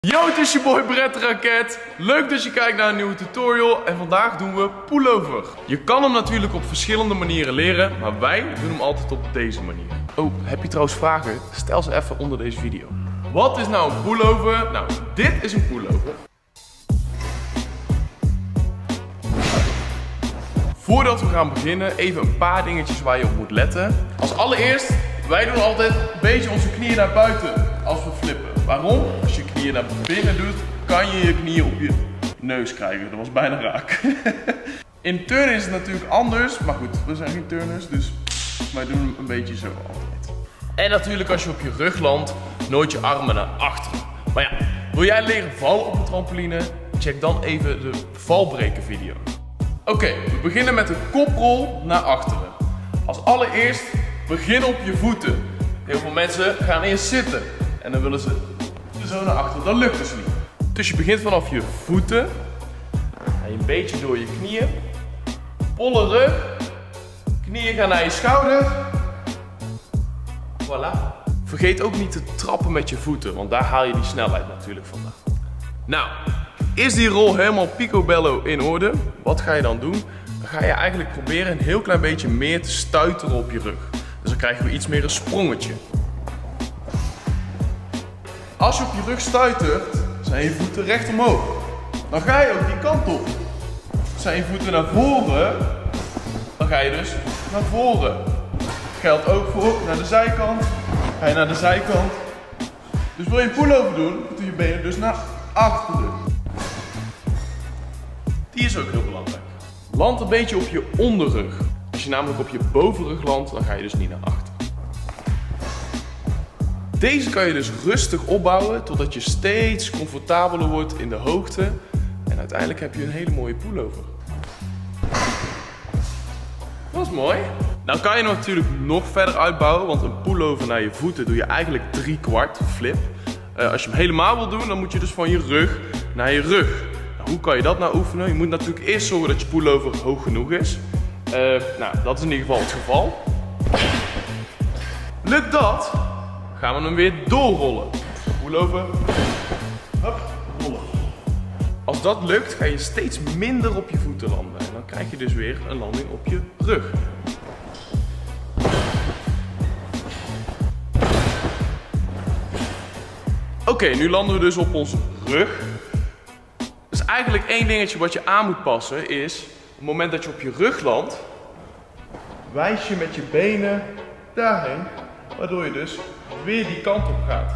Yo, het is je boy Brett Raket. Leuk dat je kijkt naar een nieuwe tutorial en vandaag doen we pullover. Je kan hem natuurlijk op verschillende manieren leren, maar wij doen hem altijd op deze manier. Oh, heb je trouwens vragen? Stel ze even onder deze video. Wat is nou een pullover? Nou, dit is een pullover. Voordat we gaan beginnen, even een paar dingetjes waar je op moet letten. Als allereerst, wij doen altijd een beetje onze knieën naar buiten als we flippen. Waarom? Als je knieën naar binnen doet, kan je je knieën op je neus krijgen. Dat was bijna raak. In turnen is het natuurlijk anders, maar goed, we zijn geen turners, dus wij doen hem een beetje zo altijd. En natuurlijk als je op je rug landt, nooit je armen naar achteren. Maar ja, wil jij leren vallen op een trampoline? Check dan even de valbreken video. Oké, we beginnen met de koprol naar achteren. Als allereerst, begin op je voeten. Heel veel mensen gaan eerst zitten en dan willen ze zo naar achteren. Dat lukt dus niet. Dus je begint vanaf je voeten. Ga je een beetje door je knieën. Bolle rug. Knieën gaan naar je schouder. Voilà. Vergeet ook niet te trappen met je voeten, want daar haal je die snelheid natuurlijk vandaan. Nou, is die rol helemaal picobello in orde? Wat ga je dan doen? Dan ga je eigenlijk proberen een heel klein beetje meer te stuiteren op je rug. Dus dan krijgen we iets meer een sprongetje. Als je op je rug stuitert, zijn je voeten recht omhoog. Dan ga je ook die kant op. Zijn je voeten naar voren, dan ga je dus naar voren. Geldt ook voor naar de zijkant. Ga je naar de zijkant. Dus wil je een pullover doen, dan doe je benen dus naar achteren. Die is ook heel belangrijk. Land een beetje op je onderrug. Als je namelijk op je bovenrug landt, dan ga je dus niet naar achter. Deze kan je dus rustig opbouwen totdat je steeds comfortabeler wordt in de hoogte. En uiteindelijk heb je een hele mooie pullover. Dat is mooi. Nou kan je natuurlijk nog verder uitbouwen, want een pullover naar je voeten doe je eigenlijk 3/4 flip. Als je hem helemaal wil doen, dan moet je dus van je rug naar je rug. Nou, hoe kan je dat nou oefenen? Je moet natuurlijk eerst zorgen dat je pullover hoog genoeg is. Nou, dat is in ieder geval het geval. Lukt dat? Gaan we hem weer doorrollen. Pullover. Hop, rollen. Als dat lukt, ga je steeds minder op je voeten landen. En dan krijg je dus weer een landing op je rug. Oké, nu landen we dus op onze rug. Dus eigenlijk één dingetje wat je aan moet passen is, op het moment dat je op je rug landt, wijs je met je benen daarheen, waardoor je dus weer die kant op gaat.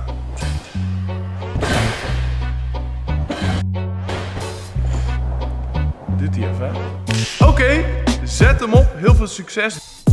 Doet hij even. Oké, zet hem op. Heel veel succes.